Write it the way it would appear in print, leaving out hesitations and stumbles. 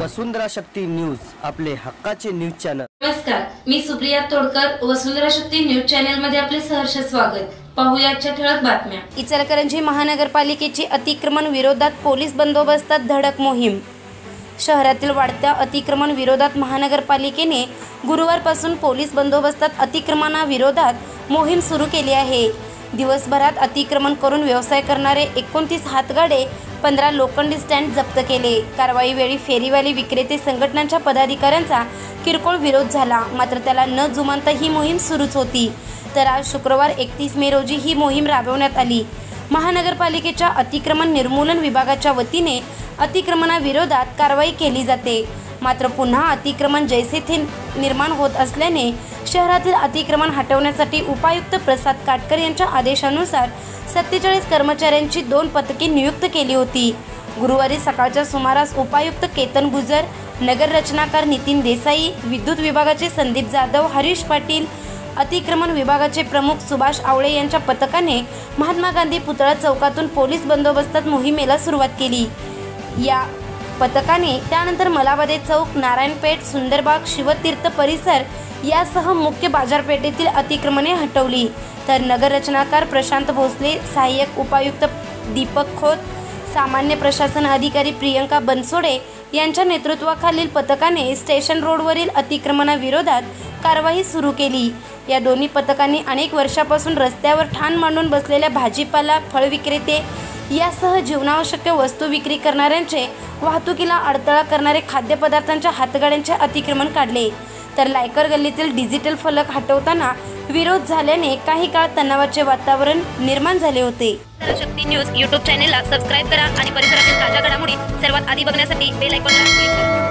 वसुंधरा Shakti news, आपले हक्काचे news channel. नमस्कार, मी सुप्रिया तोडकर, वसुंधरा शक्ती न्यूज चॅनल मध्ये आपले सहर्ष स्वागत। पाहूया आजच्या ठळक बातम्या। इचलकरंजी महानगरपालिकेची अतिक्रमण विरोधात पोलीस बंदोबस्तात धडक मोहीम। शहरातील वाढत्या अतिक्रमण विरोधात महानगरपालिकेने गुरुवारपासून पोलीस बंदोबस्तात अतिक्रमणाविरोधात मोहीम सुरू केली आहे। दिवसभरात अतिक्रमण करून व्यवसाय करणारे 29 हातगाडे, 15 लोखंडी स्टँड जप्त केले। कारवाई वेळी फेरीवाली विक्रेते संघटनांच्या पदाधिकाऱ्यांचा किरकोळ विरोध झाला, मात्र त्याला न जुमानता ही मोहीम सुरूच होती। तर आज शुक्रवार 31 मे रोजी ही मोहीम राबवण्यात आली। महानगरपालिकेच्या अतिक्रमण निर्मूलन विभागाच्या वतीने अतिक्रमणाविरोधात कारवाई केली जाते, मात्र पुन्हा अतिक्रमण जैसे थे निर्माण होत असल्याने शहरातील अतिक्रमण हटवण्यासाठी उपायुक्त प्रसाद काटकर यांच्या आदेशानुसार 47 कर्मचाऱ्यांची 2 पथके नियुक्त केली होती। गुरुवारी सकाळच्या सुमारास उपायुक्त केतन गुजर, नगर रचनाकार नितीन देसाई, विद्युत विभागाचे संदीप जाधव, हरीश पाटील, अतिक्रमण विभागाचे प्रमुख सुभाष आवळे यांच्या पथकाने महात्मा गांधी पुतळा चौकातून पोलीस बंदोबस्तात मोहिमेला सुरुवात केली। या पथकाने त्यानंतर मलाबादे चौक, नारायणपेठ, सुंदरबाग, शिवतीर्थ परिसर यासह मुख्य बाजारपेठेतील अतिक्रमणे हटवली। तर नगर रचनाकार प्रशांत भोसले, सहाय्यक उपायुक्त दीपक खोत, सामान्य प्रशासन अधिकारी प्रियंका बनसोडे यांच्या नेतृत्वाखालील पथकाने स्टेशन रोडवरील अतिक्रमणाविरोधात कारवाई सुरू केली। या दोन्ही पथकांनी अनेक वर्षापासून रस्त्यावर ठाण मांडून बसलेल्या भाजीपाला, फळ विक्रेते यासह जीवनावश्यक वस्तू विक्री करणाऱ्यांचे, वाहतुकीला अडथळा करणारे खाद्यपदार्थांच्या हातगाड्यांचे अतिक्रमण काढले। तर लायकर गल्लीतील डिजिटल फलक हटवताना विरोध झाल्याने काही काळ तणावाचे वातावरण निर्माण झाले होते। शक्ती न्यूज YouTube चॅनेलला सबस्क्राइब करा आणि परिसरातील ताज्या घडामोडी सर्वात आधी बघण्यासाठी बेल आयकॉनला क्लिक करा।